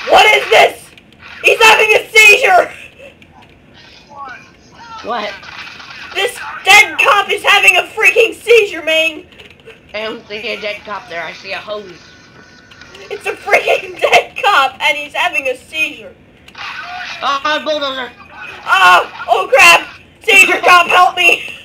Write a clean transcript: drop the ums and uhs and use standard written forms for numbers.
What is this? He's having a seizure! What? This dead cop is having a freaking seizure, man! I don't see a dead cop there, I see a hose. It's a freaking dead cop, and he's having a seizure. Oh, bulldozer! Oh crap! Seizure cop, help me!